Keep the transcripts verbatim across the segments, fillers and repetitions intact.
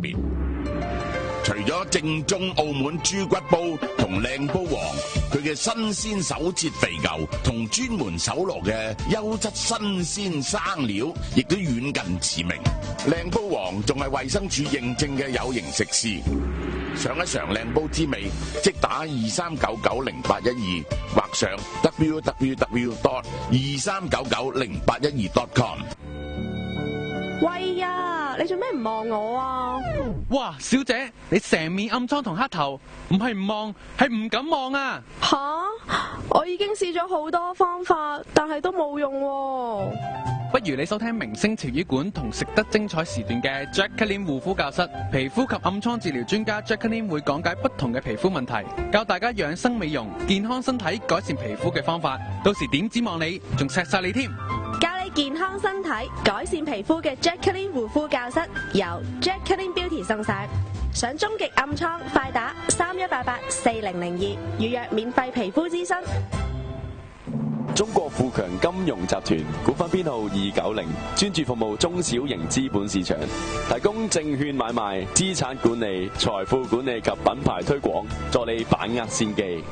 別。除咗正宗澳門豬骨煲同靚煲王，佢嘅新鮮手切肥牛同專門搜羅嘅優質新鮮生料，亦都遠近馳名。靚煲王仲係衛生署認證嘅有形食肆。嘗一嘗靚煲滋味，即打二三九九零八一二，或上 w w w dot 二三九九零八一二 dot com。 喂呀，你做咩唔望我啊？ 哇，小姐，你成面暗瘡同黑頭，唔係唔望，係唔敢望啊！ 吓，我已經試咗好多方法，但係都冇用喎。 不如你收聽明星潮語館同食得精彩時段嘅 Jacqueline 護膚教室，皮膚及暗瘡治療專家 Jacqueline 會講解不同嘅皮膚問題，教大家養生美容、健康身體、改善皮膚嘅方法。到時點指望你，仲錫晒你添。 教你健康身體、改善皮膚嘅 Jacqueline 護膚教室，由 Jacqueline Beauty 送上。想終極暗瘡，快打三一八八四零零二預約免費皮膚諮詢。 中國富強金融集團股份編號二九零，專注服務中小型資本市場，提供證券買賣、資產管理、財富管理及品牌推廣，助你把握先機。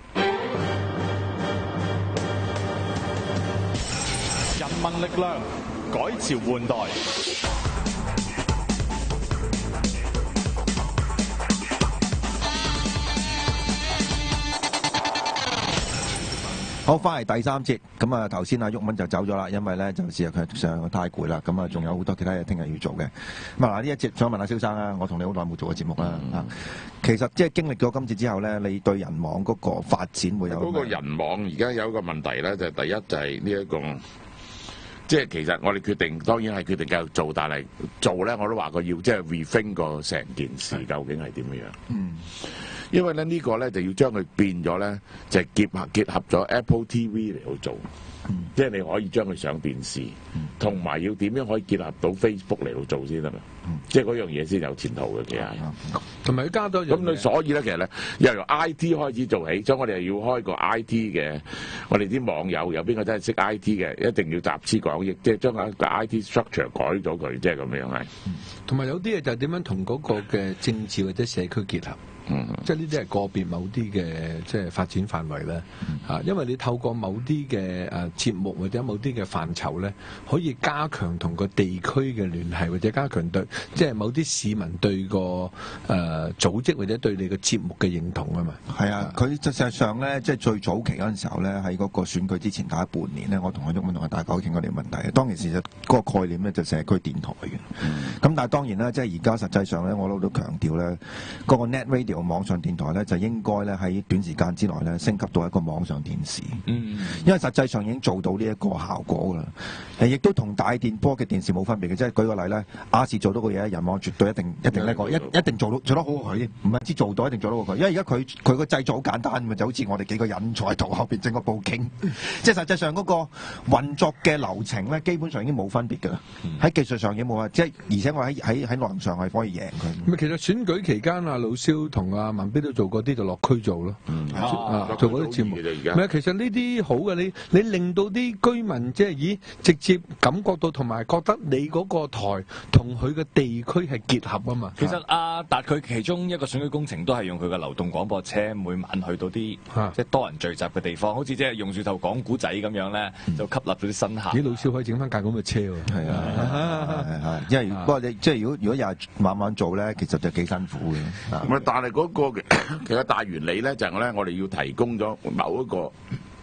人民力量改朝換代。 好，翻嚟第三節，咁啊頭先阿毓民就走咗啦，因為咧就事實佢上太攰啦，咁啊仲有好多其他嘢聽日要做嘅。咁啊嗱，呢一節想問下蕭生啊，我同你好耐冇做過節目啦啊、嗯，其實即係經歷咗今次之後咧，你對人網嗰個發展會有？嗰個人網而家有一個問題咧，就係、第一就係呢一個，即係其實我哋決定當然係決定繼續做，但係做咧我都話過要即係 rethink 個成件事究竟係點樣。嗯。因為咧呢個咧就要將佢變咗咧，就係結合結合咗 Apple T V 嚟去做，嗯、即係你可以將佢上電視，同、嗯、埋要點樣可以結合到 Facebook 嚟去做先得啦，嗯、即係嗰樣嘢先有前途嘅，其實。 同埋要加多樣嘢。咁你所以咧，其實咧又由 I T 開始做起，所以我哋係要開個 I T 嘅，我哋啲網友有邊個真係識 I T 嘅，一定要集思廣益，即係將個 I T structure 改咗佢，即係咁樣係。 同埋有啲嘢就係點樣同嗰個嘅政治或者社區結合。嗯、即係呢啲係個別某啲嘅即係發展範圍咧嚇、嗯，因為你透過某啲嘅誒節目或者某啲嘅範疇咧，可以加強同個地區嘅聯繫，或者加強對即係某啲市民對個誒、呃、組織或者對你個節目嘅認同啊嘛。 係啊，佢實際上咧，即係最早期嗰陣時候咧，喺嗰個選舉之前打半年咧，我同阿毓民同阿大狗傾過呢個問題。當其時就嗰個概念咧就社區電台嘅，咁、嗯、但係當然啦，即係而家實際上咧，我都都強調咧，嗰、那個 net radio。網上電台咧就應該咧喺短時間之內咧升級到一個網上電視，嗯，因為實際上已經做到呢一個效果㗎啦。誒，亦都同大電波嘅電視冇分別嘅，即係舉個例咧，亞視做到嘅嘢，人網絕對一定一定呢個一一定做到做得好過佢，唔係知做到一定做到過佢。因為而家佢佢個製作好簡單嘅，就好似我哋幾個人坐喺度後邊整個報警，即係實際上嗰個運作嘅流程咧，基本上已經冇分別㗎啦。喺、嗯、技術上已經冇啊，即係而且我喺喺喺內容上係可以贏佢。 其實選舉期間啊，老蕭同阿文彬都做過啲就落區做咯、嗯啊，做嗰啲節目。唔係，其實呢啲好嘅，你你令到啲居民即係咦直接感覺到同埋覺得你嗰個台同佢嘅地區係結合啊嘛。 其實阿達佢其中一個選舉工程都係用佢嘅流動廣播車，每晚去到啲即係多人聚集嘅地方，好似即係用樹頭講古仔咁樣咧，就吸納咗啲新客。 啲老蕭可以整翻架咁嘅車喎。係啊，係係，因為不過你即係如果如果又係晚晚做咧，其實就幾辛苦嘅。咁啊，但係嗰個其實大原理咧就係咧，我哋要提供咗某一個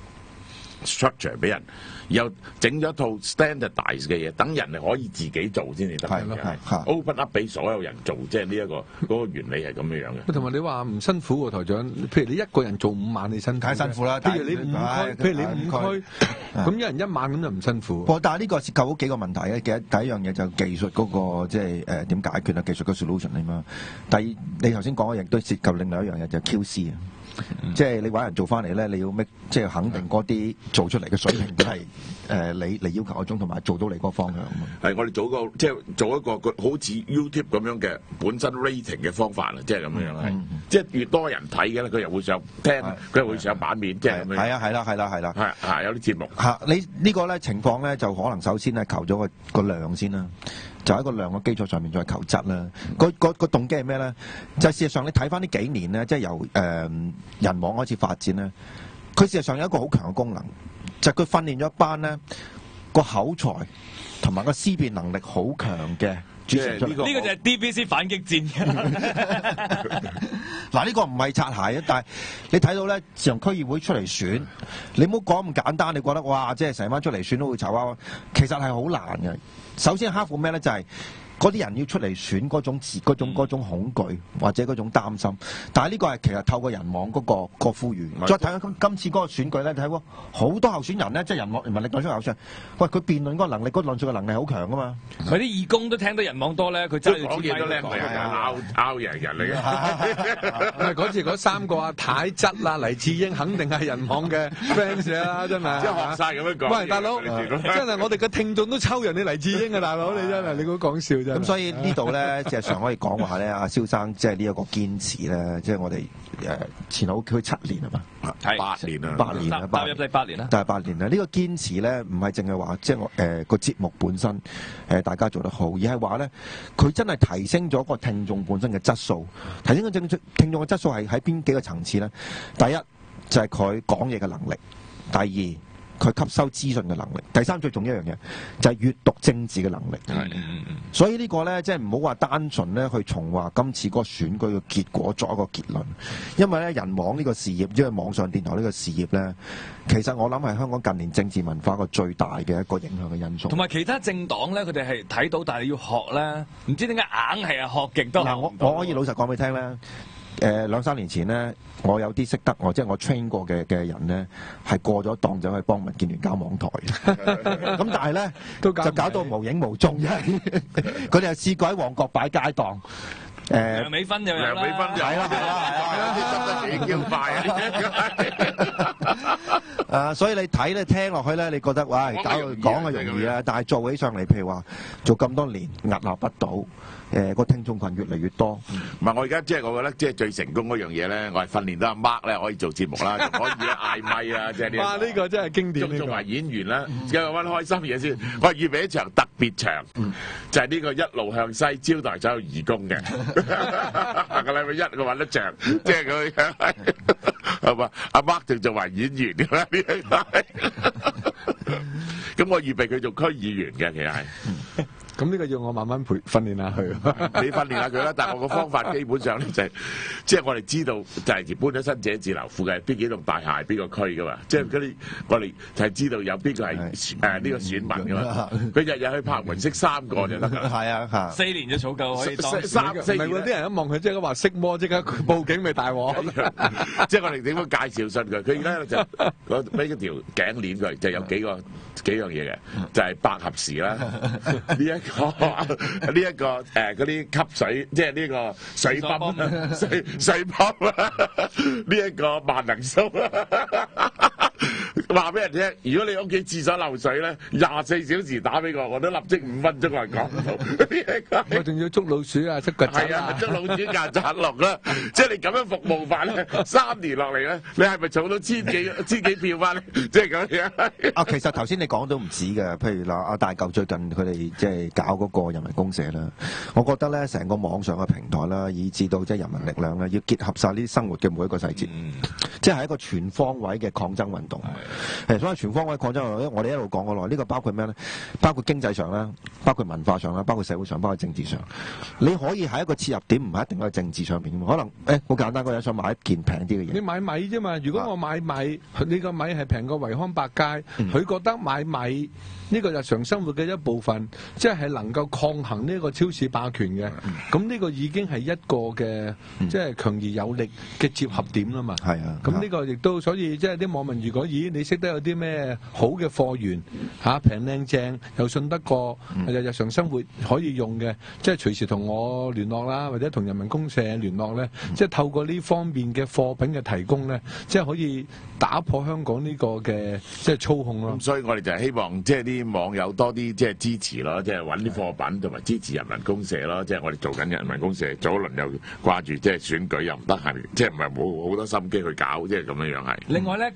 structure 俾人，然後整咗一套 standardize 嘅嘢，等人係可以自己做先至得嘅。係 open up 俾所有人做，即係呢一個嗰個原理係咁樣樣嘅。 同埋你話唔辛苦喎，台長。譬如你一個人做五晚，你辛苦。太辛苦啦。譬如你五區，譬如你五區，咁一人一晚咁就唔辛苦。但係呢個涉及好幾個問題嘅。第一第一樣嘢就技術嗰個即係誒點解決啊？技術嘅 solution 啊嘛。第二，你頭先講嘅亦都涉及另外一樣嘢就係 Q C 啊。嗯、即係你揾人做翻嚟咧，你要咩？即係肯定嗰啲做出嚟嘅水平都係誒你你要求嗰種，同埋做到你嗰個方向。係我哋做個即係做一個好似 YouTube 咁樣嘅本身 rating 嘅方法啦，即係咁樣係、嗯。即係越多人睇嘅咧，佢又會上聽，佢又會上版面，即係咁樣。係啊，係啦，係啦，係啦。係係有啲節目嚇，你呢個咧情況咧就可能首先係求咗個個量先啦。 就喺個量嘅基礎上面再求質啦。個個個動機係咩咧？就係、事實上你睇翻呢幾年咧，即係由誒、呃、人網開始發展咧，佢事實上有一個好強嘅功能，就係佢訓練咗一班咧個口才同埋個思辨能力好強嘅。主持人出嚟， 呢個就係 D B C 反擊戰。 嗱，呢個唔係擦鞋啊，但係你睇到咧，自從區議會出嚟選，你唔好講咁簡單，你覺得哇，即係成班出嚟選都會炒啊，其實係好難嘅。首先克服咩咧？就係、是嗰啲人要出嚟選嗰種自嗰種嗰種恐懼或者嗰種擔心，但係呢個係其實透過人網嗰、嗰個個呼籲。再睇下今今次嗰個選舉咧，睇喎好多候選人咧，即係人網人民力量出候選人，喂佢辯論嗰個能力，嗰、嗰個論述嘅能力好強噶嘛。 佢啲義工都聽到人網多咧，佢真係講嘢都叻，咪係拗拗贏人嚟嘅。 嗰次嗰三個阿太質啦、黎智英肯定係人網嘅 fans 啦，真係。 即係學晒咁樣講。 喂，大佬，真係我哋嘅聽眾都抽人你黎智英啊，大佬你真係你估講笑。 咁所以呢度咧，即係常可以講話咧，阿蕭生即係呢一個堅持咧，即係我哋誒前後佢七年啊嘛， 係八年啊， 八年啊， 踏入第八年啦， 但係八年啦。呢個堅持咧，唔係淨係話即係我誒個節目本身誒大家做得好，而係話咧佢真係提升咗個聽眾本身嘅質素。提升個聽眾聽眾嘅質素係喺邊幾個層次咧？第一就係佢講嘢嘅能力，第二，佢吸收資訊嘅能力，第三最重要一樣嘢就係閱讀政治嘅能力。 係， 所以呢個呢，即係唔好話單純咧去從話今次嗰個選舉嘅結果作一個結論，因為咧人網呢個事業，因為網上電台呢個事業呢，其實我諗係香港近年政治文化一個最大嘅一個影響嘅因素。 同埋其他政黨呢，佢哋係睇到，但係要學咧，唔知點解硬係啊學極都學唔到。 嗱，我我可以老實講俾你聽咧。誒兩三年前呢，我有啲識得我即係我 train 過嘅嘅人呢，係過咗檔就去幫民建聯搞網台。咁但係咧就搞到無影無蹤，因為佢哋係試過喺旺角擺街檔。誒梁美芬又有啦， 梁美芬又係啦，係啦，啲執得幾叫快啊！ 誒，所以你睇咧、聽落去咧，你覺得哇，搞講係容易啊，但係做起上嚟，譬如話做咁多年，屹立不倒。誒個聽眾群越嚟越多， 唔係我而家即係我覺得即係最成功嗰樣嘢咧，我係訓練到阿 Mark 咧可以做節目啦，仲可以咧嗌咪啦，即係呢。 哇！呢個真係經典。 仲做埋演員啦，繼續揾開心嘢先。我預備一場特別場，就係呢個一路向西招待所有義工嘅。下個禮拜一我揾得着，即係佢係嘛？阿 Mark 仲做埋演員㗎啦，呢個咁我預備佢做區議員嘅，其實係。 咁呢個要我慢慢培訓練下佢。 你訓練下佢啦，但係我個方法基本上咧就係、是，即係我哋知道就係搬咗新寫字樓附近邊幾棟大廈邊個區噶嘛，即係嗰啲我哋就係知道有邊個係誒呢個選民噶嘛，佢日日去拍門識三個就得㗎。係啊嚇， 四年就儲夠可以當三四年。 唔係喎，啲人一望佢即係話識魔，即刻報警咪大鑊。 即係我哋點樣介紹信佢？佢而家就攞俾嗰條頸鏈佢，就有幾個幾樣嘢嘅，就係、是、百合時啦，呢一呢一個誒嗰啲吸水，即係呢個水泵、水水泵啦，呢一個萬能酥啦。話俾人聽，如果你屋企廁所漏水咧，廿四小時打俾我，我都立即五分鐘嚟講到。 我仲要捉老鼠啊，捉曱甴啊，捉老鼠、曱甴龍啦。即係你咁樣服務法咧，三年落嚟咧，你係咪儲到千幾千幾票翻咧？即係咁樣。啊， 其實頭先你講都唔止嘅，譬如嗱，阿大舊最近佢哋即係搞嗰個人民公社啦，我覺得咧成個網上嘅平台啦，以至到即係人民力量咧，要結合晒呢啲生活嘅每一個細節，嗯、即係一個全方位嘅抗爭運動。誒，所以全方位抗爭運動，我哋一路講過來，呢個包括咩咧？包括經濟上啦，包括文化上啦，包括社會上，包括政治上。你可以喺一個切入點，唔係一定喺政治上邊嘅，可能誒好簡單，個人想買一件平啲嘅嘢。 你買米啫嘛？如果我買米，你個米係平過維康百佳，佢、嗯、覺得買米呢個日常生活嘅一部分，即係能夠抗衡呢個超市霸權嘅。咁呢、嗯、個已經係一個嘅，即、就、係、是、強而有力嘅接合點啦嘛。係啊。咁呢個亦都所以即係啲網民，如果咦你識得有啲咩好嘅貨源嚇平靚正又信得過，日、嗯、日常生活可以用嘅，即係隨時同我聯絡啦，或者同人民公社聯絡咧，嗯、即係透過呢方面嘅貨品嘅提供咧，即係可以打破香港呢個嘅即係操控咯。咁所以我哋就係希望即係啲網友多啲即係支持咯，即係揾啲貨品同埋支持人民公社咯。即係我哋做緊人民公社，早一輪又掛住即係選舉又唔得閒，即係唔係冇好多心機去搞，即係咁樣樣係。 另外咧，搞巴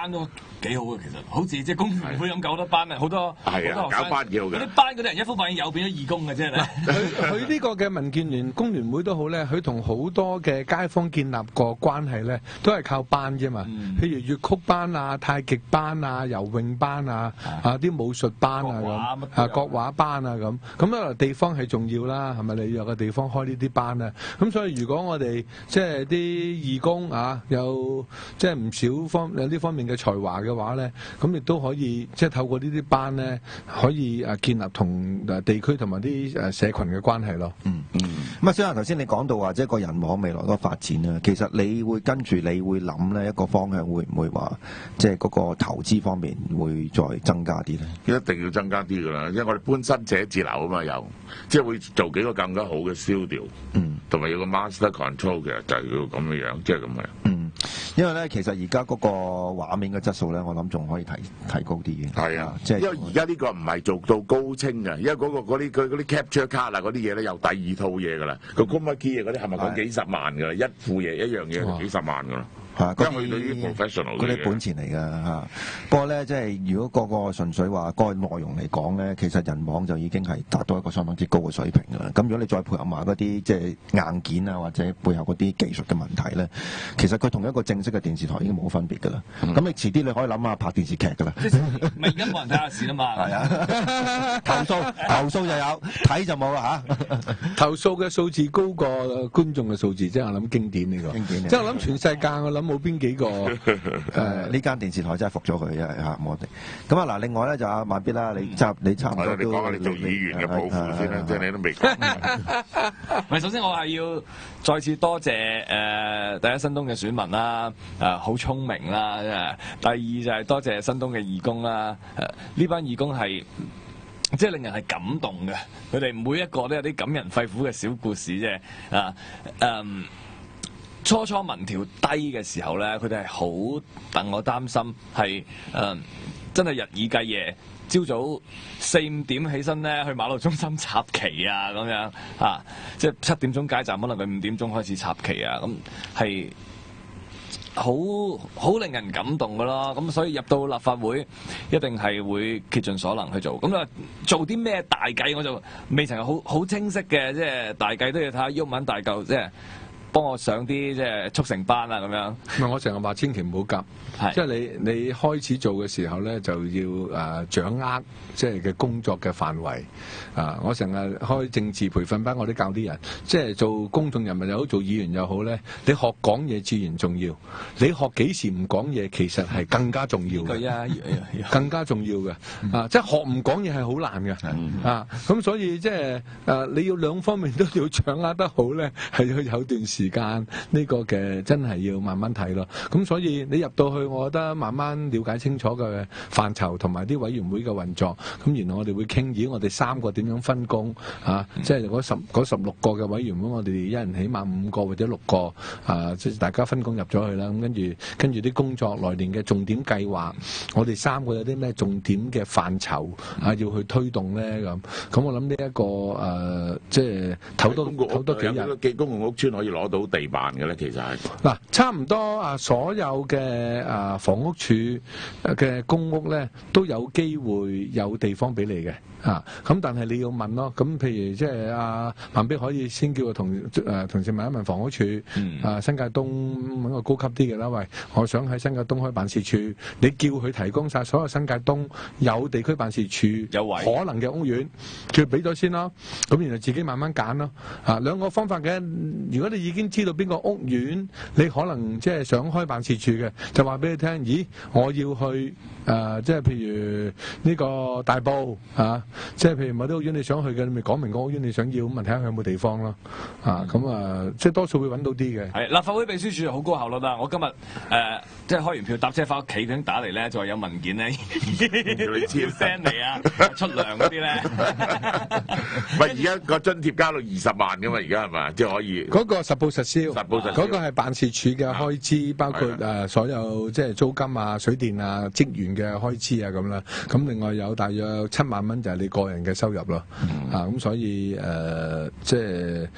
班都幾好嘅，其實好似即係工聯會咁搞多班啊，好多係啊，搞班幾好嘅。 啲班嗰啲人一呼百應，又變咗義工嘅啫。 佢佢呢個嘅民建聯、工聯會都好咧，佢同好多嘅街坊建立過關係咧，都係靠班啫嘛。嗯、譬如粵曲班啊、太極班啊、游泳班啊、啊啲武術班啊咁，啊國畫班啊咁。咁啊地方係重要啦，係咪？你有個地方開呢啲班啊？咁所以如果我哋即係啲義工啊，有即係唔少方有呢方面嘅才華嘅話咧，咁亦都可以即係透過呢啲班咧，可以誒建立同誒地區同埋啲誒社群嘅關係咯。 嗯嗯。咁啊，小蘭頭先你講到話即係個人網未來嗰個發展啊，其實你會跟住你會諗咧一個方向，會唔會話即係嗰個投資方面會再增加啲咧？ 一定要增加啲㗎啦，因為我哋搬新寫字樓啊嘛，又即係會做幾個更加好嘅 studio，嗯，同埋有個 master control 嘅，就係要咁嘅樣，即係咁嘅。嗯， 因為咧，其實而家嗰個畫面嘅質素咧，我諗仲可以提提高啲嘅。 係啊， 即係因為而家呢個唔係做到高清嘅，因為嗰、嗰個嗰啲佢嗰啲 capture card 啊嗰啲嘢咧，有第二套嘢㗎啦。個 chroma key 啊嗰啲係咪講幾十萬㗎啦？一副嘢一樣嘢幾十萬㗎啦。 嚇， 嗰啲 professional 嗰啲本錢嚟㗎嚇。不過咧，即係如果個個純粹話嗰個內容嚟講咧，其實人網就已經係達到一個相當之高嘅水平㗎啦。咁如果你再配合埋嗰啲即係硬件啊，或者背後嗰啲技術嘅問題咧，其實佢同一個正式嘅電視台已經冇分別㗎啦。咁、嗯、你遲啲你可以諗下拍電視劇㗎啦。 咪而家冇人睇下線啊嘛。係啊，投訴投訴就有，睇就冇啦嚇。 投訴嘅數字高過觀眾嘅數字，即係我諗經典呢、呢個。經典。即係我諗全世界我諗。冇邊幾個誒呢間電視台真係服咗佢，真係嚇我哋。咁啊嗱，另外咧就阿萬必啦，你差你差唔多都。 你講下你做議員嘅抱負先啦，即係你都未講。 唔係，首先我係要再次多謝誒、呃、第一新東嘅選民啦，誒好聰明啦。第二就係多謝新東嘅義工啦。誒、呃、呢班義工係即係令人係感動嘅，佢哋每一個都有啲感人肺腑嘅小故事啫。啊誒。初初民調低嘅時候咧，佢哋係好戥我擔心，係誒、呃、真係日以繼夜，朝早四五點起身咧去馬路中心插旗啊咁樣啊，即係七點鐘街站，可能佢五點鐘開始插旗啊，咁係好好令人感動噶咯。咁所以入到立法會一定係會竭盡所能去做。咁啊做啲咩大計我就未曾好好清晰嘅，即係大計都要睇下毓民大嚿即係。幫我上啲即係速成班啊咁樣。 唔係我成日話千祈唔好急，即係你你開始做嘅時候咧，就要誒、呃、掌握即係嘅工作嘅範圍。啊、呃，我成日開政治培訓班，我都教啲人，即係做公眾人物又好，做議員又好咧，你學講嘢自然重要。你學幾時唔講嘢，其實係更加重要嘅。啊，更加重要嘅。啊，即係學唔講嘢係好難嘅。啊，咁所以即係誒你要兩方面都要掌握得好咧，係要有段時間。時間呢個嘅真係要慢慢睇咯，咁所以你入到去，我覺得慢慢了解清楚嘅範疇同埋啲委員會嘅運作，咁然後我哋會傾，咦，我哋三個點樣分工啊？嗯、即係嗰十嗰十六個嘅委員會，我哋一人起碼五個或者六個啊，即係大家分工入咗去啦。咁跟住跟住啲工作來年嘅重點計劃，我哋三個有啲咩重點嘅範疇啊，要去推動咧咁。咁我諗呢一個誒、呃，即係唞多唞多幾日， 幾公共屋邨可以攞到地辦嘅咧，其實係嗱，差唔多啊，所有嘅啊房屋署嘅公屋咧，都有機會有地方俾你嘅啊。咁但係你要問咯，咁譬如即係阿萬必可以先叫個同誒同事問一問房屋署，嗯、啊新界東揾個高級啲嘅啦，喂，我想喺新界東開辦事處，你叫佢提供晒所有新界東有地區辦事處有位可能嘅屋苑，叫佢俾咗先咯，咁然後自己慢慢揀咯。啊，兩個方法嘅，如果你已經知道邊個屋苑你可能即係想開辦事處嘅，就話俾你聽，咦，我要去誒、呃，即係譬如呢個大埔啊，即係譬如某啲屋苑你想去嘅，你咪講明個屋苑你想要，咁咪睇下佢有冇地方咯。啊，咁啊，即係多數會揾到啲嘅。係立法會秘書處好高效率啦！我今日誒、呃、即係開完票搭車翻屋企，佢打嚟咧就話有文件咧，要 send 嚟啊，出糧嗰啲咧。 唔係而家個津貼加到二十萬噶嘛？而家係嘛？即係可以。 嗰個實報實銷， 實報實銷嗰個係辦事處嘅開支，啊、包括誒、呃、所有即係租金啊、水電啊、職員嘅開支啊咁啦。咁另外有大約七萬蚊就係你個人嘅收入咯。嗯、啊，咁所以誒、呃、即係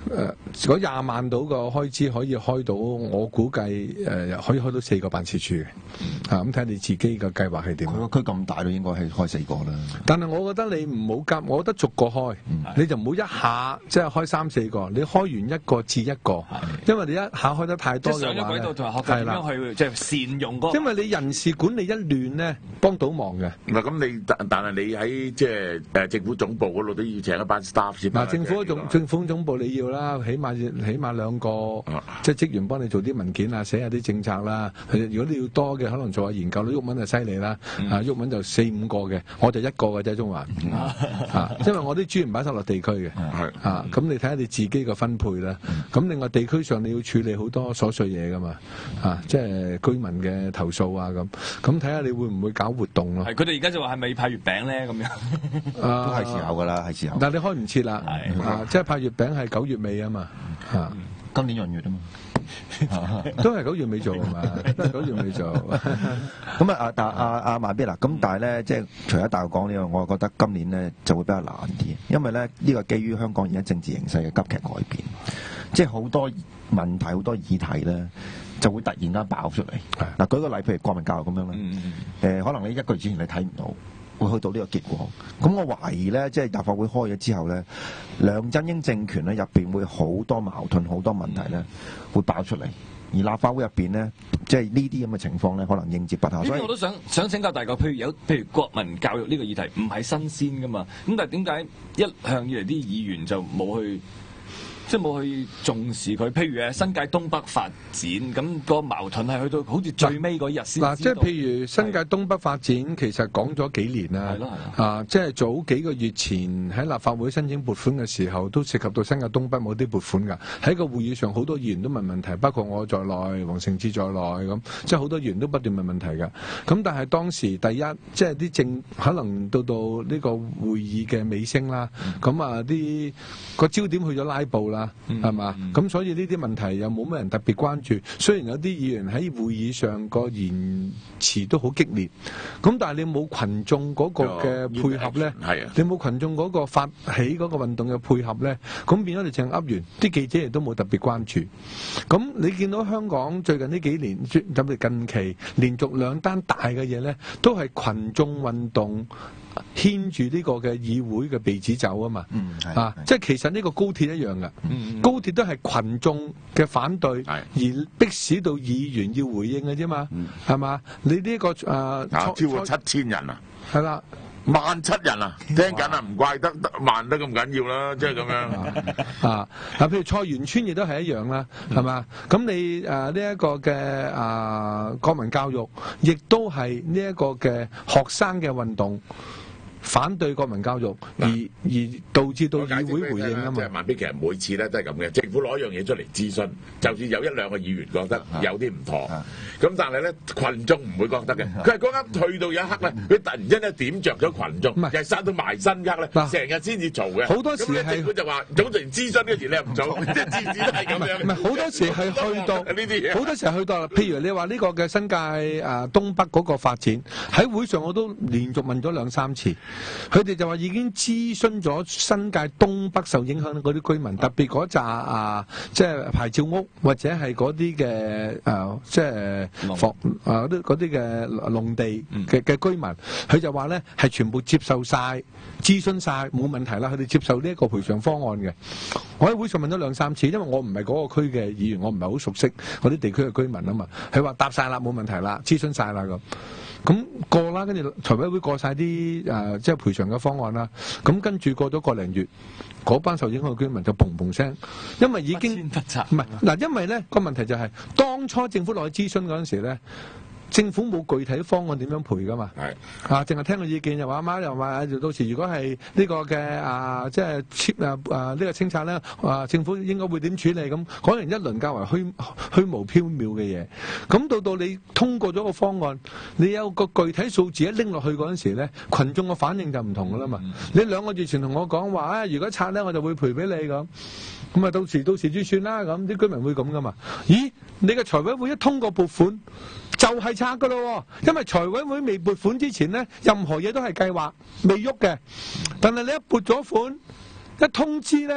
誒嗰廿萬到個開支可以開到，我估計誒、呃、可以開到四個辦事處嘅，啊咁睇下你自己嘅計劃係點。 佢個區咁大都應該係開四個啦。 但係我覺得你唔好急，我覺得逐個開，嗯、你就唔好一下即係開三四個，你開完一個至一個，因為你一下開得太多嘅話咧， 上咗軌道同埋學習點樣去即係善用嗰個。 因為你人事管理一亂咧，幫到忙嘅。 唔係咁你但但係你喺即係誒政府總部嗰度都要請一班 staff 先。 嗱，政府總政府總部你要啦，起碼起碼兩個、啊、即係職員幫你做啲文件啊，寫下啲政策啦。如果你要多嘅，可能做下研究。鬱文就犀利啦，嗯、啊鬱文就四五個嘅，我就一個嘅啫，中環、嗯、啊，因為我啲資源擺晒落地區嘅，係、嗯、啊，咁你睇下你自己嘅分配啦。咁、嗯、另外地區上你要處理好多瑣碎嘢噶嘛，啊，即係居民嘅投訴啊咁，咁睇下你會唔會搞活動咯？ 係，佢哋而家就話係咪派月餅咧咁樣？ 啊，都係時候噶啦，係時候。 但係你開唔切啦，啊，即係派月餅係九月尾啊嘛，啊， 今年閏月啊嘛。 都係九月尾做啊嘛，九月尾做。 咁啊，但阿阿萬必嗱，咁但係咧，即係除咗大陸講呢個，我覺得今年咧就會比較難啲，因為咧呢個基於香港而家政治形勢嘅急劇改變，即係好多問題、好多議題咧就會突然間爆出嚟。嗱，舉個例，譬如國民教育咁樣啦，誒，可能你一個月之前你睇唔到。會去到呢個結果，咁我懷疑咧，即係立法會開咗之後咧，梁振英政權咧入邊會好多矛盾、好多問題咧會爆出嚟，而立法會入邊咧，即係呢啲咁嘅情況咧，可能應接不暇。所以我都想想請教大家，譬如有譬如國民教育呢個議題唔係新鮮噶嘛，咁但係點解一向以嚟啲議員就冇去？即係冇去重視佢，譬如誒新界東北發展，咁個矛盾係去到好似最尾嗰日先。 嗱，即係譬如新界東北發展，其實講咗幾年啦。係咯係咯。啊，即係早幾個月前喺立法會申請撥款嘅時候，都涉及到新界東北某啲撥款㗎。喺個會議上，好多議員都問問題，包括我在內、黃成智在內咁，即係好多議員都不斷問問題㗎。咁但係當時第一，即係啲政可能到到呢個會議嘅尾聲啦，咁、嗯、啊啲個焦點去咗拉布啦。係嘛？咁、嗯、所以呢啲問題又冇乜人特別關注。雖然有啲議員喺會議上個言辭都好激烈，咁但係你冇群眾嗰個嘅配合咧，係啊，你冇群眾嗰個發起嗰個運動嘅配合咧，咁變咗你淨噏完，啲記者亦都冇特別關注。咁你見到香港最近呢幾年，特別近期連續兩單大嘅嘢咧，都係群眾運動。牽住呢個嘅議會嘅鼻子走啊嘛，嗯、啊，即係其實呢個高鐵一樣噶，嗯、高鐵都係群眾嘅反對，而迫使到議員要回應嘅啫嘛，係、嗯、嘛？你呢、這個誒、呃、 超過七千人啊， 係啦， 萬七人啊，聽緊啊，唔怪得萬得咁緊要啦，即係咁樣啊。嗱，譬如菜園村亦都係一樣啦，係、嗯、嘛？咁你誒呢一個嘅誒、呃、國民教育，亦都係呢一個嘅學生嘅運動。反對國民教育，而而導致到議會回應啊嘛。 即係萬必其實每次咧都係咁嘅，政府攞一樣嘢出嚟諮詢，就算有一兩個議員覺得有啲唔妥，咁但係咧群眾唔會覺得嘅。佢係嗰間去到一刻咧，佢突然間咧點着咗群眾，又係殺到埋身刻咧，成日先至做嘅。好多時係政府就話早前諮詢嗰時你又唔做，即係次次都係咁樣。唔係好多時係去到呢啲嘢， 好多時係去到，譬如你話呢個嘅新界誒東北嗰個發展，喺會上我都連續問咗兩三次。佢哋就話已經諮詢咗新界東北受影響嗰啲居民，特別嗰扎啊，即係牌照屋或者係嗰啲嘅誒，即係房啊啲嗰啲嘅農地嘅嘅居民，佢就話咧係全部接受晒、諮詢晒，冇問題啦。佢哋接受呢一個賠償方案嘅。我喺會上問咗兩三次，因為我唔係嗰個區嘅議員，我唔係好熟悉嗰啲地區嘅居民啊嘛。佢話答晒啦，冇問題啦，諮詢晒啦咁。咁過啦，跟住財委會過晒啲誒，即係賠償嘅方案啦。咁跟住過咗個零月，嗰班受影響嘅居民就砰砰聲，因為已經唔係嗱，因為咧個問題就係、是、當初政府落去諮詢嗰陣時咧。政府冇具體方案點樣賠噶嘛？係啊，淨係聽個意見又話阿媽又話，到時如果係呢個嘅啊，即係遷啊啊呢個清拆咧，啊政府應該會點處理咁？講完一輪較為虛虛無縹緲嘅嘢，咁到到你通過咗個方案，你有個具體數字一拎落去嗰陣時咧，群眾嘅反應就唔同噶啦嘛。嗯、你兩個月前同我講話啊，如果拆咧，我就會賠俾你咁。咁啊，到時到時先算啦。咁啲居民會咁噶嘛？咦，你嘅財委會一通過撥款就係拆噶咯，因為財委會未撥款之前咧，任何嘢都係計劃未喐嘅。但係你一撥咗款，一通知咧，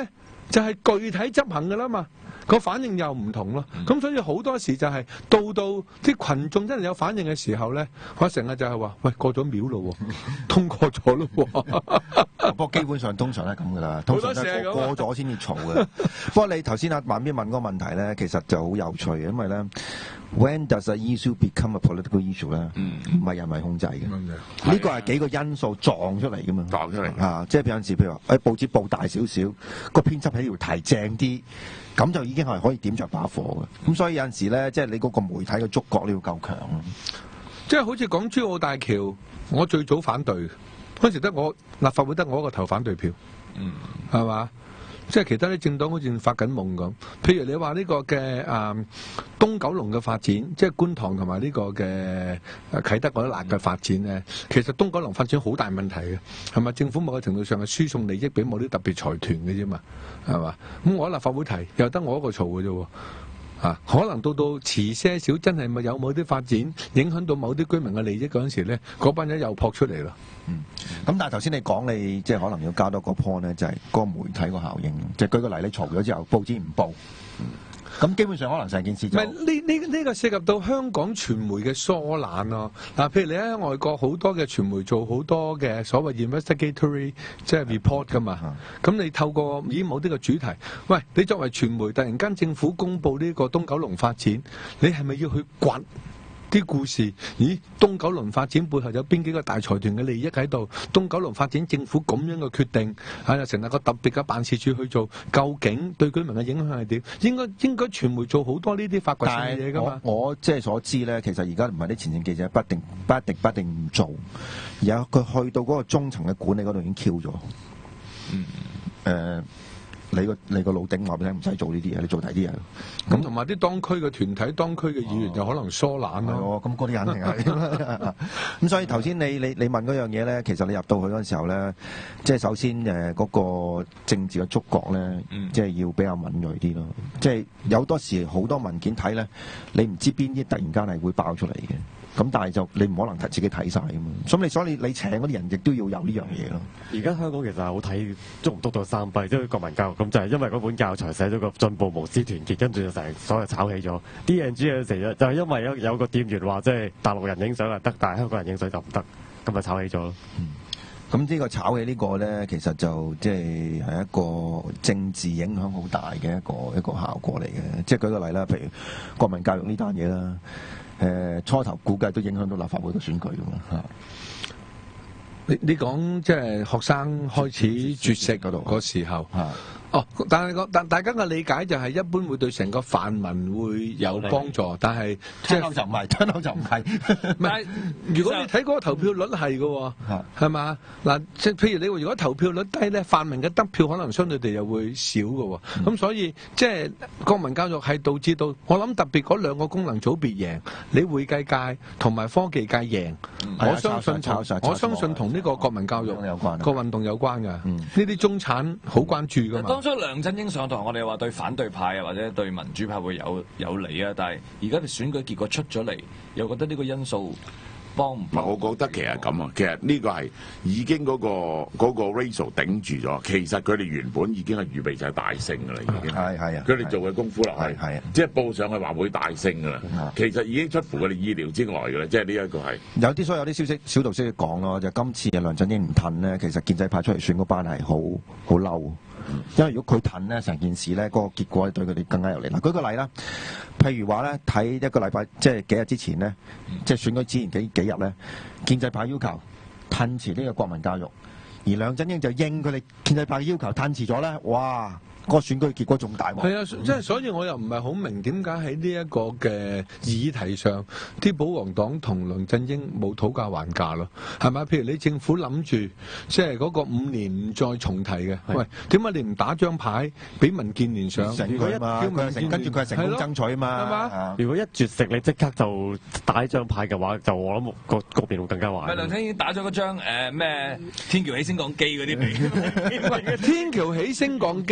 就係、是、具體執行㗎啦嘛。個反應又唔同咯，咁、嗯、所以好多時就係到到啲群眾真係有反應嘅時候咧，我成日就係話：喂，過咗秒咯，通過咗咯。 不過基本上通常都係咁噶啦，通常都係過咗先至嘈嘅。不過你頭先阿萬邊問嗰個問題咧，其實就好有趣嘅，因為咧 ，when does an issue become a political issue 咧？唔係人為控制嘅，呢個係幾個因素撞出嚟噶嘛。 撞出嚟啊！即係有陣時，譬如話誒報紙報大少少，個編輯喺條題正啲。咁就已經係可以點着把火嘅，咁所以有陣時咧，即係你嗰個媒體嘅觸覺你要夠強咯。 即係好似港珠澳大橋，我最早反對，嗰時得我立法會得我一個投反對票，嗯，係嘛？即係其他啲政黨好似發緊夢咁。譬如你話呢個嘅誒東九龍嘅發展，即係觀塘同埋呢個嘅啟德嗰啲爛嘅發展咧，其實東九龍發展好大問題嘅，係咪？政府某個程度上係輸送利益俾某啲特別財團嘅啫嘛，係嘛？咁我喺立法會提，又得我一個嘈嘅啫喎。啊，可能到到遲些少，真係咪有某啲發展影響到某啲居民嘅利益嗰陣時咧，嗰班人又撲出嚟啦。 嗯，咁但係頭先你講你即係可能要加多個 point 咧，就係嗰個媒體個效應。即係舉個例，你嘈咗之後，報紙唔報。嗯咁基本上可能成件事就唔係呢呢呢個涉及到香港傳媒嘅疏懶咯。嗱，譬如你喺外國好多嘅傳媒做好多嘅所謂 investigatory 即係 report 噶嘛。咁、嗯、你透過以某啲嘅主題，喂，你作為傳媒，突然間政府公布呢個東九龍發展，你係咪要去掘啲故事？咦，東九龍發展背後有邊幾個大財團嘅利益喺度？東九龍發展政府咁樣嘅決定，係啊，成立個特別嘅辦事處去做，究竟對居民嘅影響係點？應該應該傳媒做好多呢啲發掘性嘅嘢噶嘛。 我我即係所知咧，其實而家唔係啲前線記者不一定不一定不一定唔做，而家佢去到嗰個中層嘅管理嗰度已經 Q 咗。嗯。誒、呃。你個你個老頂話俾你聽，唔使做呢啲嘢，你做第啲嘢。 咁同埋啲當區嘅團體、當區嘅議員就可能疏懶咯。 咁嗰啲肯定係。咁所以頭先你你你問嗰樣嘢咧，其實你入到去嗰陣時候咧，即係首先誒嗰個政治嘅觸覺咧，嗯、即係要比較敏鋭啲咯。即係有多時好多文件睇咧，你唔知邊啲突然間係會爆出嚟嘅。咁但係就你唔可能自己睇晒㗎嘛，咁你所以你請嗰啲人亦都要有呢樣嘢咯。 而家香港其實好睇捉唔捉到三弊，即係國民教育咁就係因為嗰本教材寫咗個進步無私團結，跟住就成所有炒起咗。D N G 嘅成日就係因為有有個店員話即係大陸人影相係得，但係香港人影相就唔得，咁咪炒起咗咯。 嗯，咁呢個炒起呢個咧，其實就即係係一個政治影響好大嘅一個一個效果嚟嘅。即係舉個例啦，譬如國民教育呢單嘢啦。誒、呃、初頭估計都影響到立法會嘅選舉㗎嘛嚇。 你你講即係學生開始絕食嗰度嗰時候嚇。哦，但係個但大家嘅理解就係一般會對成個泛民會有幫助，但係聽落就唔係，聽落就唔係。 唔係，如果你睇嗰個投票率係嘅，係嘛？嗱，即係譬如你話如果投票率低咧，泛民嘅得票可能相對地又會少嘅。咁、嗯、所以即係國民教育係導致到，我諗特別嗰兩個功能組別贏，你會計界同埋科技界贏、嗯，我相信同我相信同呢個國民教育有關個運動有關㗎。呢啲中產好關注㗎嘛。 當初梁振英上台，我哋話對反對派啊或者對民主派會有有利啊，但係而家嘅選舉結果出咗嚟，又覺得呢個因素幫唔幫？ 我覺得其實咁啊，其實呢個係已經嗰、嗰個嗰、嗰個 ratio 頂住咗。其實佢哋原本已經係預備就係大勝㗎啦，已經係係啊，佢哋做嘅功夫落係係啊，即係報上去話會大勝㗎啦。其實已經出乎佢哋意料之外㗎啦，即係呢一個係有啲所以有啲消息小道消息講咯，就今次梁振英唔褪咧，其實建制派出嚟選嗰班係好好嬲。因為如果佢褪咧，成件事咧，嗰個結果對佢哋更加有利。嗱，舉個例啦，譬如話咧，睇一個禮拜，即係幾日之前咧，即係選舉之前幾幾日咧，建制派要求褪遲呢個國民教育，而梁振英就應佢哋建制派嘅要求褪遲咗咧，哇！個選舉結果仲大喎。 係啊，即係所以我又唔係好明點解喺呢一個嘅議題上，啲保皇黨同梁振英冇討價還價咯，係咪？譬如你政府諗住即係嗰個五年唔再重提嘅，喂，點解你唔打張牌俾民建聯上？ 成佢嘛，跟住佢係成功爭取嘛，係嘛？ 如果一絕食你即刻就打一張牌嘅話，就我諗個局面會更加壞。 梁振英打咗嗰張誒咩天橋起升降機嗰啲嚟， 天橋起升降機。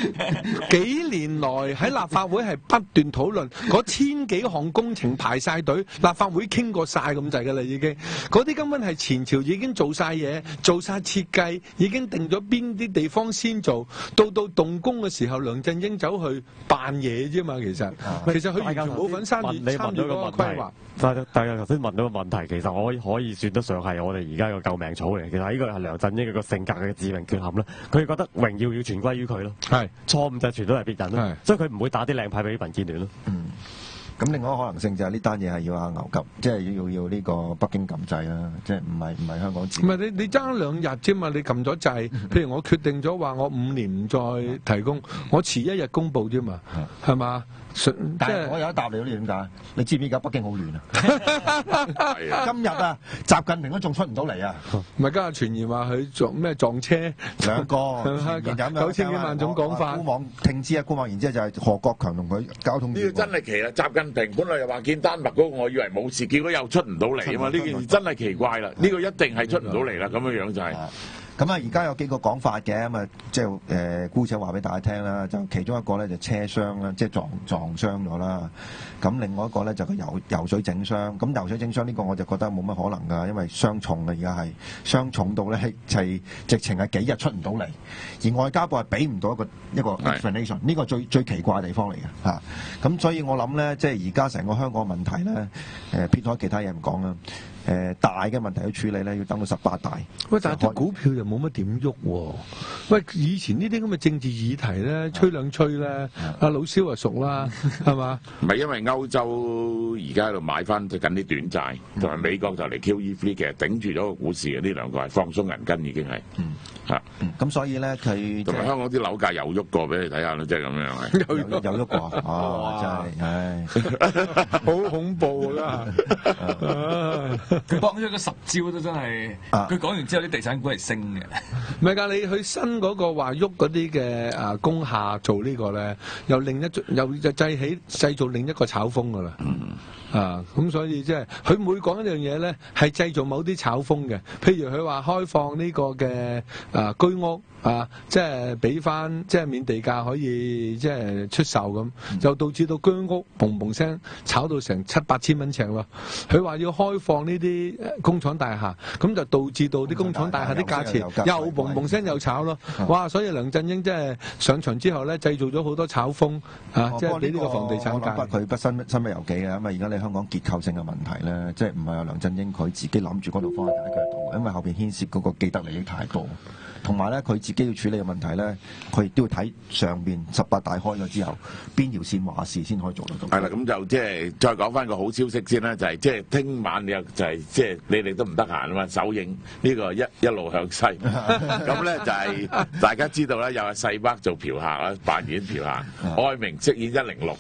幾年來喺立法會係不斷討論嗰千幾項工程排晒隊，立法會傾過晒咁滯㗎啦已經。嗰啲根本係前朝已經做晒嘢，做晒設計，已經定咗邊啲地方先做，到到動工嘅時候，梁振英走去扮嘢啫嘛。其實其實佢完全冇份參與參與嗰個規劃。 大家大家頭先問到個問題，其實我可以可以算得上係我哋而家個救命草嚟。其實呢個係梁振英嘅個性格嘅致命缺陷啦。佢覺得榮耀要全歸於佢咯，係錯誤就傳到係別人咯，所以佢唔會打啲靚牌俾民建聯咯。 嗯，咁另外一個可能性就係呢單嘢係要阿牛急，即係要要呢個北京禁制啦，即係唔係唔係香港自。 唔係你你爭兩日啫嘛，你撳咗掣，譬如我決定咗話我五年唔再提供，我遲一日公佈啫嘛，係嘛？ 但係我有一答你，呢點解？你知唔知而家北京好亂啊？今日啊，習近平都仲出唔到嚟啊！ 唔係，家下傳言話佢撞咩撞車兩個， 九千幾萬種講法。 官網聽之啊，官網然之後就係何國強同佢交通。 呢個真係奇啦！習近平本來又話見丹麥嗰個，我以為冇事，結果又出唔到嚟啊嘛！呢件事真係奇怪啦！呢個一定係出唔到嚟啦，咁樣樣就係。 咁啊，而家有幾個講法嘅，咁啊，即係誒，姑且話俾大家聽啦。就其中一個咧就車廂啦，即係撞撞傷咗啦。咁另外一個咧就個游游水整傷。咁游水整傷呢個我就覺得冇乜可能㗎，因為傷重啊，而家係傷重到咧係直情係幾日出唔到嚟，而外交部係俾唔到一個一個 explanation，呢個最最奇怪嘅地方嚟嘅嚇。咁所以我諗咧，即係而家成個香港問題咧，誒撇開其他嘢唔講啦。誒、呃、大嘅問題去處理咧，要等到十八大。 喂，但係啲股票又冇乜點喐喎。喂，以前呢啲咁嘅政治議題咧，吹兩吹咧，阿老蕭啊熟啦，係嘛？ 唔係因為歐洲而家喺度買翻緊啲短債，同埋美國就嚟 Q E 三，其實頂住咗個股市嘅呢兩個係放鬆銀根已經係。嗯。嚇。咁所以咧，佢同埋香港啲樓價又喐過，俾你睇下啦，即係咁樣係。 有有喐過，哦，真係，唉， 好恐怖啦！ 佢講咗個十招都真係，佢講完之後啲地產股係升嘅。 唔係㗎，你去新嗰個話喐嗰啲嘅啊工廈做呢個咧，又另一又就製起製造另一個炒風㗎啦。啊，咁所以即係佢每講一樣嘢咧，係製造某啲炒風嘅。譬如佢話開放呢個嘅啊居屋。啊，即係俾翻，即係免地價可以即係出售咁，就導致到居屋砰砰聲炒到成七八千蚊尺咯。佢話要開放呢啲工廠大廈，咁就導致到啲工廠大廈啲價錢又砰砰聲又炒咯。哇！所以梁振英即係上場之後咧，製造咗好多炒風啊！即係俾呢個房地產界。 我諗佢不身身不由己嘅，因為而家你香港結構性嘅問題咧，即係唔係話梁振英佢自己諗住嗰度方法解決到，因為後邊牽涉嗰個既得利益太多。同埋咧，佢自己要處理嘅問題咧，佢亦都要睇上邊十八大開咗之後，邊條線話事先可以做得到。 係啦，咁就即係再講翻個好消息先啦，就係即係聽晚你又就係即係你哋都唔得閒啊嘛，首映呢個一一路向西，咁咧就係大家知道啦，有阿細北做嫖客啦，扮演嫖客，愛明飾演一零六，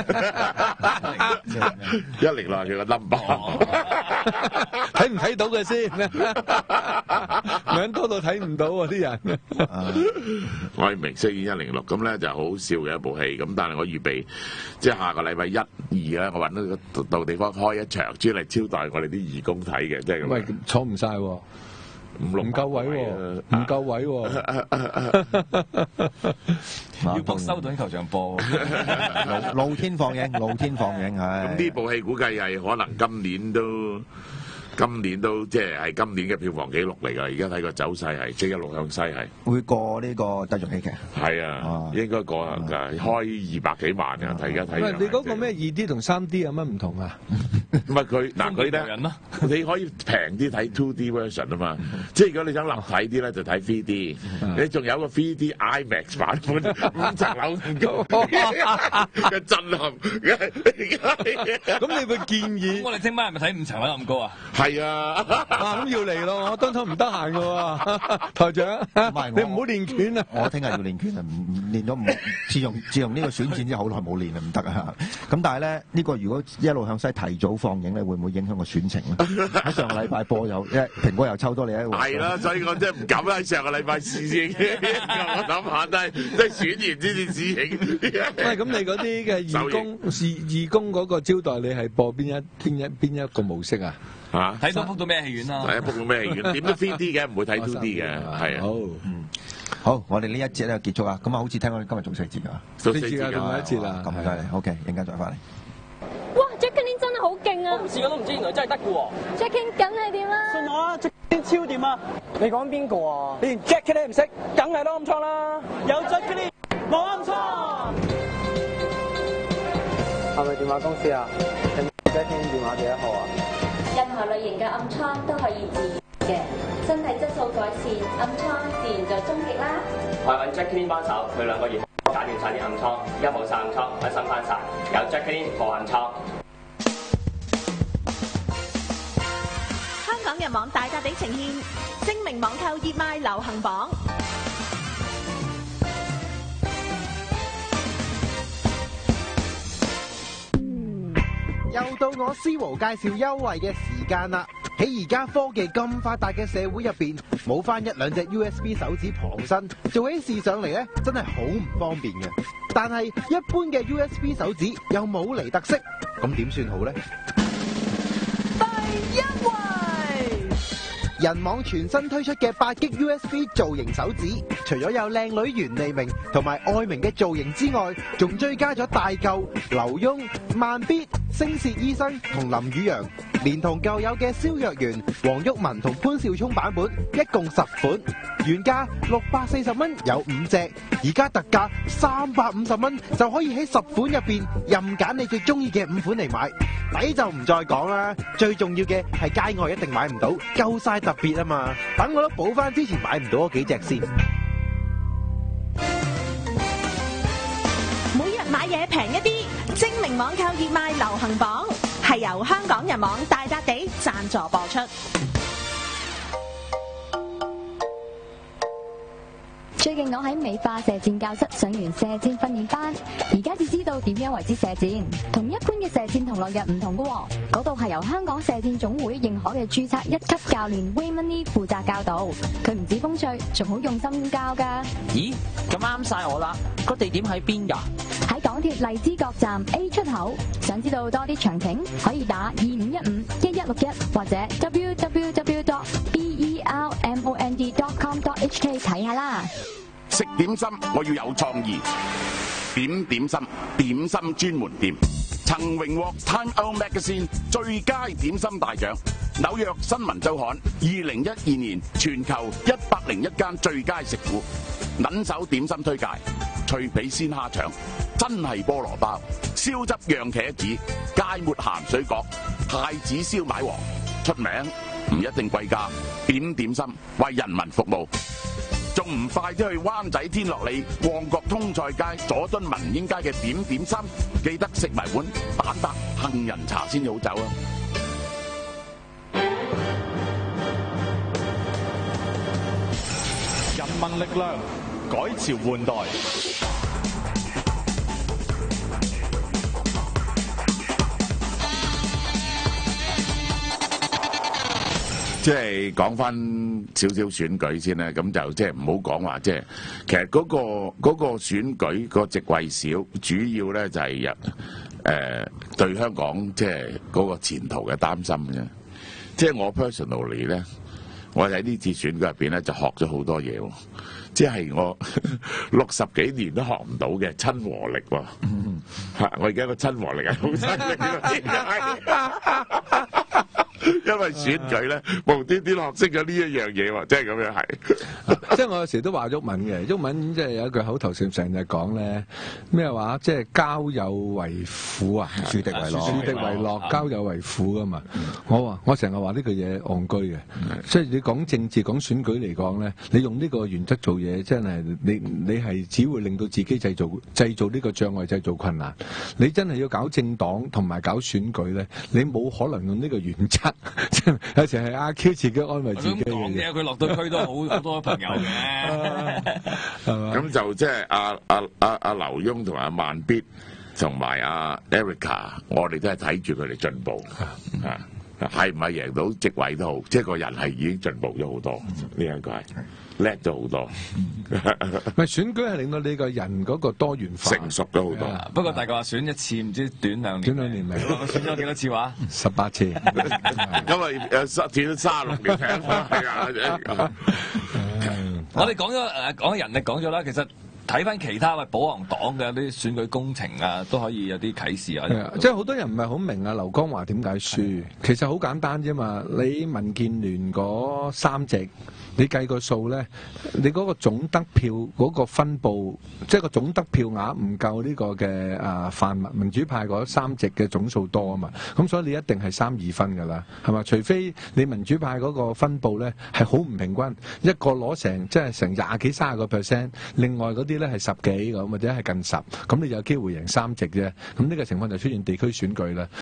一零六係佢個 number， 睇唔睇到嘅先？名多到睇唔到啊！啲人， 我係明飾演一零六，咁咧就好笑嘅一部戲。咁但係我預備即係下個禮拜一、二咧，我揾到個度地方開一場，專嚟招待我哋啲義工睇嘅，即係咁。 喂，坐唔晒喎， 五六唔夠位喎，唔夠位喎， 要博修頓球場播， 露天放映，露天放映係。 咁呢部戲估計係可能今年都。今年都即係係今年嘅票房紀錄嚟㗎，而家睇個走勢係即係一路向西係。 會過呢個德族喜劇。 係啊，應該過啊，開二百幾萬㗎，睇而家睇。 喂，你嗰個咩二 D 同三 D 有乜唔同啊？ 唔係佢嗱佢咧，你可以平啲睇 two D version 啊嘛，即係如果你想立體啲咧，就睇 three D。你仲有個 three D IMAX 版本，五層樓咁高嘅震撼。 咁你會建議？ 我哋聽晚係咪睇五層樓咁高啊？ 係啊， 咁要嚟咯，我當初唔得閒嘅喎，台長，你唔好練拳啊！ 我聽日要練拳啊，唔練咗唔，自從自從呢個選戰之後，好耐冇練啦，唔得啊！咁但係咧，呢個如果一路向西提早放映咧，會唔會影響個選情咧？喺上個禮拜播又，因為蘋果又抽多你一個。係啦，所以我真係唔敢喺上個禮拜試先。我諗下都係都係選完先至試影。 喂，咁你嗰啲嘅義工義義工嗰個招待，你係播邊一邊一邊一個模式啊？ 嚇！ 睇到 book 到咩戲院啊？ 睇 book 到咩戲院？點都 three D 嘅，唔會睇 two D 嘅，係啊。 好。 好，我哋呢一節咧結束啊。咁啊，好似聽講你今日做四節㗎， 做四節啊，仲有一節啦。 咁犀利 ，OK，陣間再翻嚟。 哇 Jacqueline 真係好勁啊！ 我唔試過都唔知，原來真係得嘅喎。 Jacqueline 梗係點啦？ 信我啊 ，Jacqueline 超掂啊！你講邊個啊？你連 Jacqueline 唔識，梗係咯暗瘡啦！有 Jacqueline，冇暗瘡。係咪電話公司啊？請 Jacqueline 電話幾多號啊？ 任何類型嘅暗瘡都可以治癒嘅，身體質素改善，暗瘡自然就終極啦。 我揾 Jacqueline 幫手，佢兩個月搞掂晒啲暗瘡，而家冇晒暗瘡，開心翻晒。有 Jacqueline 冇暗瘡。 香港人網大笪地呈現精明網購熱賣流行榜。 又到我思豪介紹優惠嘅時間啦！喺而家科技咁發達嘅社會入邊，冇翻一兩隻 U S B 手指傍身，做起事上嚟咧，真係好唔方便嘅。但係一般嘅 U S B 手指又冇嚟特色，咁點算好呢？ 第一位， 人網全新推出嘅八 G U S B 造型手指，除咗有靚女袁利明同埋愛明嘅造型之外，仲追加咗大舊、劉墉、慢必、星屑醫生同林宇陽，連同舊有嘅蕭若元、黃毓民同潘少聰版本，一共十款，原價六百四十蚊有五隻，而家特價三百五十蚊就可以喺十款入邊任揀你最中意嘅五款嚟買，抵就唔再講啦。最重要嘅係街外一定買唔到，夠晒特別啊嘛！等我都補翻之前買唔到嗰幾隻先。 每日買嘢平一啲。精明網購熱賣流行榜係由香港人網大笪地贊助播出。 最近我喺美化射箭教室上完射箭訓練班，而家至知道點樣為之射箭，同一般嘅射箭同類嘅唔同㗎。嗰度係由香港射箭總會認可嘅註冊一級教練 Raymond Lee 負責教導，佢唔止風趣，仲好用心教㗎。 咦，咁啱晒我啦！個地點喺邊㗎？ 喺港鐵荔枝角站 A 出口。想知道多啲詳情，可以打二五一五一一六一或者 w w w dot bermond dot com dot h k 睇下啦。 食點心我要有創意，點點心點心專門店，曾榮獲 Time Out Magazine 最佳點心大獎，紐約新聞週刊二零一二年全球一百零一間最佳食府，撚手點心推介，脆皮鮮蝦腸，真係菠蘿包，燒汁釀茄子，芥末鹹水角，太子燒賣王，出名唔一定貴價，點點心為人民服務。仲唔快啲去灣仔天樂里、旺角通菜街、佐敦民英街嘅點點心，記得食埋碗蛋白杏仁茶先好走啊！ 人民力量改朝換代。 即係講翻少少選舉先啦，咁就即係唔好講話，即係其實嗰個嗰個選舉個席位少，主要咧就係誒誒對香港即係嗰個前途嘅擔心嘅。即係我 personally 咧，我喺呢次選舉入邊咧就學咗好多嘢喎，即係我六十幾年都學唔到嘅親和力喎。嚇！我而家個親和力係好犀利㗎。因為選舉咧，無端端學識咗呢一樣嘢喎，即係咁樣係。 即係我有時都話毓民嘅，毓民即係有一句口頭禪成日講咧，咩話？即係交友為苦啊，樹敵為樂，樹敵為樂，交友為苦噶嘛。我話我成日話呢句嘢戇居嘅，即係你講政治、講選舉嚟講咧，你用呢個原則做嘢，真係你你係只會令到自己製造製造呢個障礙，製造困難。你真係要搞政黨同埋搞選舉咧，你冇可能用呢個原則。有時係阿 Q 自己安慰自己嘅嘢， 佢落到區都好好多朋友嘅， 係嘛？咁就即係阿阿阿阿劉墉同埋阿慢必同埋阿 Erica， 我哋都係睇住佢哋進步啊！係唔係贏到席位都好，即係個人係已經進步咗好多，呢一個係叻咗好多。 咪選舉係令到你個人嗰個多元化成熟咗好多。 不過大家話選一次唔知短兩年， 短兩年咪選咗幾多次話？ 十八次， 因為誒斷咗卅六年係啊。 我哋講咗誒講人力講咗啦，其實睇翻其他嘅保皇黨嘅啲選舉工程啊，都可以有啲啟示啊。 即係好多人唔係好明啊，劉江華點解輸？其實好簡單啫嘛，你民建聯嗰三席。你計個數咧，你嗰個總得票嗰個分佈，即係個總得票額唔夠呢個嘅啊泛民民主派嗰三席嘅總數多啊嘛，咁所以你一定係三二分㗎啦，係嘛？除非你民主派嗰個分佈咧係好唔平均，一個攞成即係成廿幾三十個 percent， 另外嗰啲咧係十幾咁或者係近十，咁你就有機會贏三席啫。咁呢個情況就出現地區選舉啦。